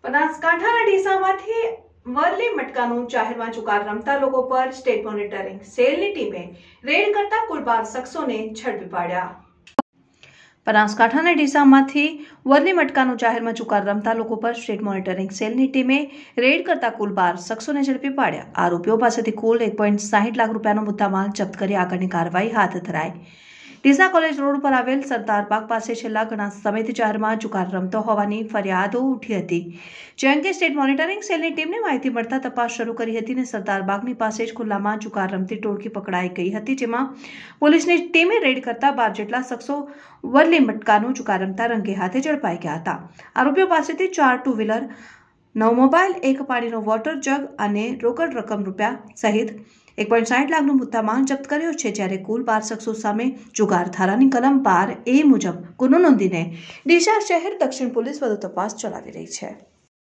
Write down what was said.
બનાસકાંઠાના ડીસામાંથી વરલી મટકાનું જાહેરમાં જુગાર રમતા લોકો પર સ્ટેટ મોનિટરિંગ સેલની ટીમે રેડ કરતા કુલ 12 શખ્સોને ઝડપી પાડ્યા। બનાસકાંઠાના ડીસામાંથી વરલી મટકાનું જાહેરમાં જુગાર રમતા લોકો પર સ્ટેટ મોનિટરિંગ સેલની ટીમે રેડ કરતા કુલ 12 શખ્સોને ઝડપી પાડ્યા। આરોપીઓ પાસેથી કુલ 1.60 લાખ રૂપિયાનો મુદ્દામાલ જપ્ત કરી આગળની કાર્યવાહી હાથ ધરાઈ। ડીસા કોલેજ રોડ પર આવેલ સરદારબાગ પાસે છેલ્લા ઘણા સમયથી જાહેરમાં જુગાર રમતો હોવાની ફરિયાદો ઉઠી હતી। જે અંગે સ્ટેટ મોનિટરિંગ સેલની ટીમને માહિતી મળતા તપાસ શરૂ કરી હતી અને સરદારબાગની પાસે જ ખુલ્લામાં જુગાર રમતી ટોળકી પકડાઈ ગઈ હતી, જેમાં પોલીસની ટીમે રેડ કરતા 12 જેટલા શખ્સો વરલી મટકાનું જુગાર રમતા રંગે હાથે ઝડપાઈ ગયા હતા। આરોપીઓ પાસેથી 4 ટુ વ્હીલર, 9 મોબાઈલ, 1 પાણીનો વોટર જગ અને રોકડ રકમ રૂપિયા સહિત 1.60 લાખનો મુદ્દામાલ જપ્ત કર્યો છે। જ્યારે કુલ 12 શખ્સો સામે જુગાર ધારાની કલમ 12A મુજબ ગુનો નોંધીને ડીસા શહેર દક્ષિણ પોલીસ વધુ તપાસ ચલાવી રહી છે।